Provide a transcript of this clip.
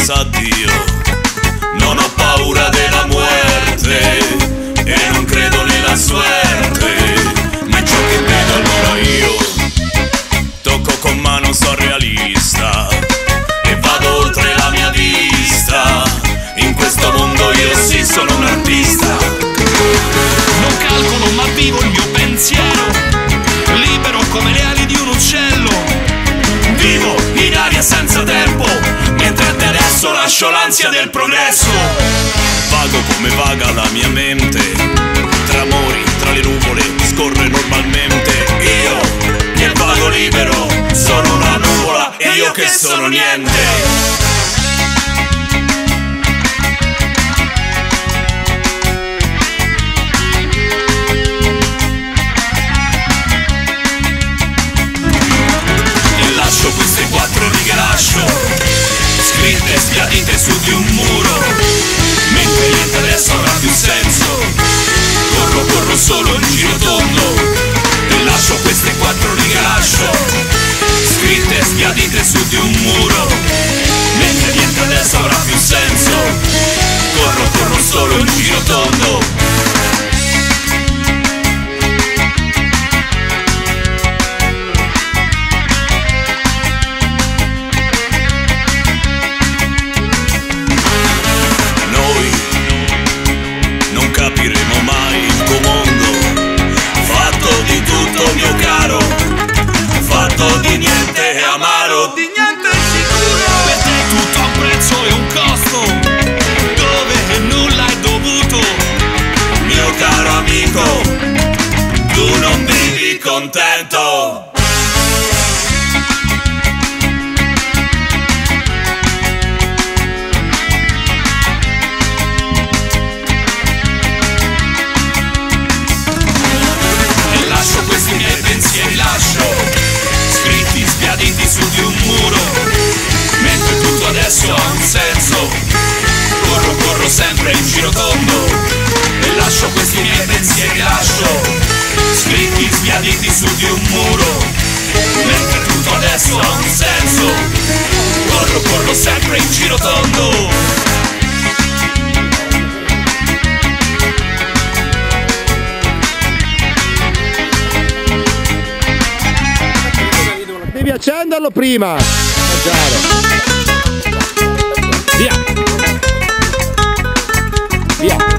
sa Dio. Non ho paura della muerte e non credo nella suerte, ma ciò che vedo allora io tocco con mano, sono realista e vado oltre la mia vista. In questo mondo io sì sono un artista. Non calcolo ma vivo il mio pensiero, libero come le ali di un uccello. Vivo in aria senza tempo, mentre adesso lascio l'ansia del progresso. Vago come vaga la mia mente, tra amori, tra le nuvole, scorre normalmente. Io, che vago libero, sono una nuvola e io che sono niente. Queste quattro righe lascio scritte sbiadite su di un muro, mentre niente adesso avrà più senso. Corro solo in giro tondo e lascio queste quattro righe lascio scritte sbiadite su di un muro, mentre niente adesso avrà più senso. Corro solo in giro tondo. Capiremo mai il tuo mondo, fatto di tutto mio caro, fatto di niente e amaro, Di niente sicuro. Per te tutto ha un prezzo e un costo, dove nulla è dovuto. mio caro amico, tu non vivi contento. Questi miei pensieri lascio scritti sbiaditi su di un muro, mentre tutto adesso ha un senso. Corro sempre in giro tondo e lascio questi miei pensieri lascio scritti sbiaditi su di un muro, mentre tutto adesso ha un senso. Corro sempre in giro tondo. Devi accenderlo prima. Via. Via.